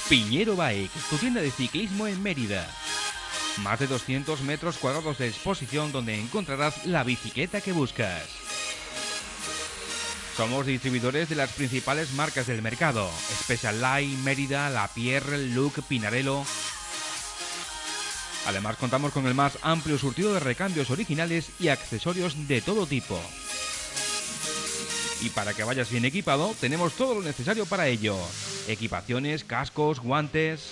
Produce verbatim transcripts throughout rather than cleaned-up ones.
Piñero Bike, tu tienda de ciclismo en Mérida. Más de doscientos metros cuadrados de exposición donde encontrarás la bicicleta que buscas. Somos distribuidores de las principales marcas del mercado: Specialized, Mérida, Lapierre, Look, Pinarello. Además contamos con el más amplio surtido de recambios originales y accesorios de todo tipo. Y para que vayas bien equipado, tenemos todo lo necesario para ello: equipaciones, cascos, guantes.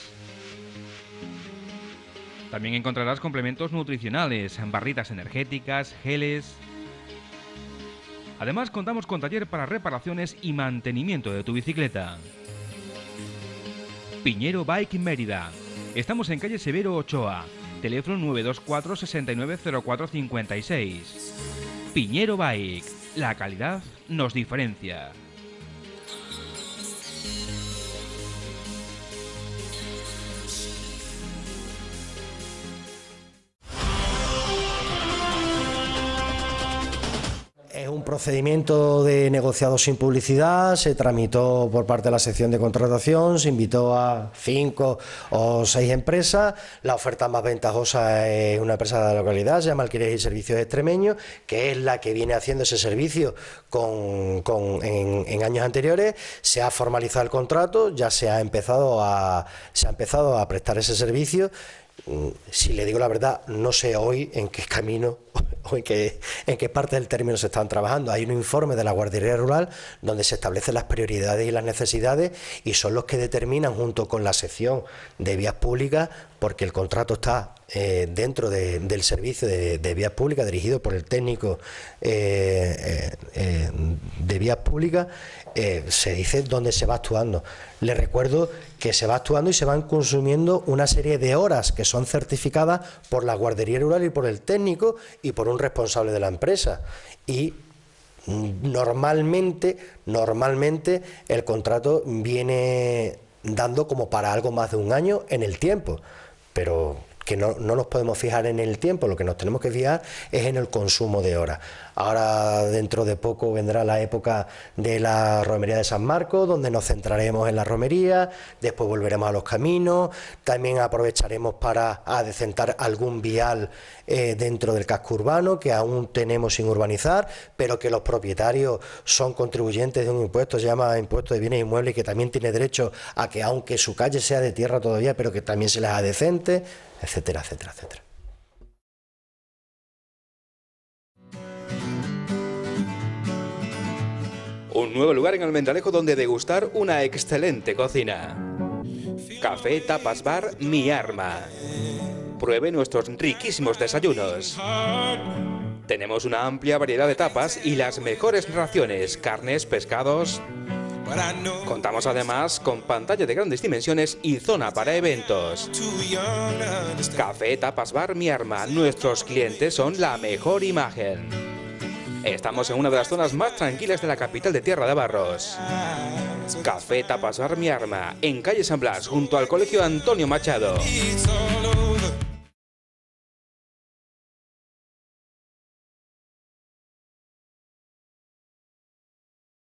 También encontrarás complementos nutricionales, barritas energéticas, geles. Además contamos con taller para reparaciones y mantenimiento de tu bicicleta. Piñero Bike Mérida. Estamos en calle Severo Ochoa. Teléfono nueve dos cuatro, seis nueve cero cuatro cinco seis. Piñero Bike. La calidad nos diferencia. Es un procedimiento de negociado sin publicidad, se tramitó por parte de la sección de contratación, se invitó a cinco o seis empresas. La oferta más ventajosa es una empresa de la localidad, se llama Alquileres y Servicios Extremeños, que es la que viene haciendo ese servicio con, con, en, en años anteriores. Se ha formalizado el contrato, ya se ha empezado a, se ha empezado a prestar ese servicio. Si le digo la verdad, no sé hoy en qué camino o en qué, en qué parte del término se están trabajando. Hay un informe de la Guardería Rural donde se establecen las prioridades y las necesidades, y son los que determinan, junto con la sección de vías públicas, porque el contrato está eh, dentro de, del servicio de, de vías públicas dirigido por el técnico eh, eh, eh, de vías públicas. Eh, se dice dónde se va actuando. Les recuerdo que se va actuando y se van consumiendo una serie de horas que son certificadas por la Guardería Rural y por el técnico y por un responsable de la empresa. Y normalmente, normalmente el contrato viene dando como para algo más de un año en el tiempo, pero que no, no nos podemos fijar en el tiempo, lo que nos tenemos que fijar es en el consumo de horas. Ahora, dentro de poco, vendrá la época de la romería de San Marcos, donde nos centraremos en la romería, después volveremos a los caminos, también aprovecharemos para adecentar algún vial eh, dentro del casco urbano, que aún tenemos sin urbanizar, pero que los propietarios son contribuyentes de un impuesto, se llama impuesto de bienes inmuebles, y que también tiene derecho a que, aunque su calle sea de tierra todavía, pero que también se les adecente, etcétera, etcétera, etcétera. Un nuevo lugar en Almendralejo donde degustar una excelente cocina. Café Tapas Bar Mi Arma. Pruebe nuestros riquísimos desayunos. Tenemos una amplia variedad de tapas y las mejores raciones, carnes, pescados. Contamos además con pantalla de grandes dimensiones y zona para eventos. Café Tapas Bar Mi Arma. Nuestros clientes son la mejor imagen. Estamos en una de las zonas más tranquilas de la capital de Tierra de Barros. Café Tapas Bar Mi Arma, en calle San Blas, junto al Colegio Antonio Machado.